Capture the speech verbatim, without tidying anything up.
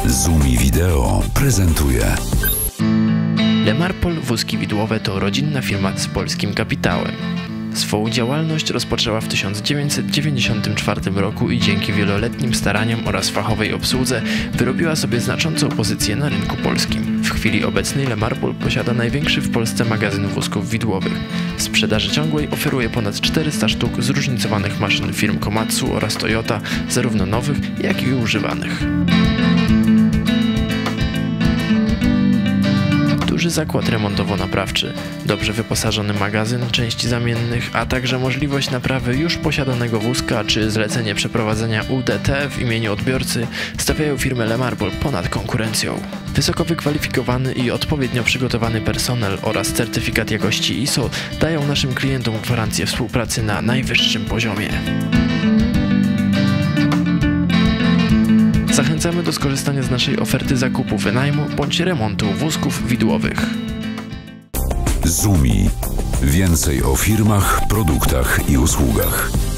Zumi Wideo prezentuje. Lemarpol Wózki Widłowe to rodzinna firma z polskim kapitałem. Swą działalność rozpoczęła w tysiąc dziewięćset dziewięćdziesiątym czwartym roku i dzięki wieloletnim staraniom oraz fachowej obsłudze wyrobiła sobie znaczącą pozycję na rynku polskim. W chwili obecnej Lemarpol posiada największy w Polsce magazyn wózków widłowych. W sprzedaży ciągłej oferuje ponad czterysta sztuk zróżnicowanych maszyn firm Komatsu oraz Toyota, zarówno nowych, jak i używanych. Duży zakład remontowo-naprawczy, dobrze wyposażony magazyn części zamiennych, a także możliwość naprawy już posiadanego wózka czy zlecenie przeprowadzenia U D T w imieniu odbiorcy stawiają firmę Lemarpol ponad konkurencją. Wysoko wykwalifikowany i odpowiednio przygotowany personel oraz certyfikat jakości I S O dają naszym klientom gwarancję współpracy na najwyższym poziomie. Zachęcamy do skorzystania z naszej oferty zakupu, wynajmu bądź remontu wózków widłowych. Zumi. Więcej o firmach, produktach i usługach.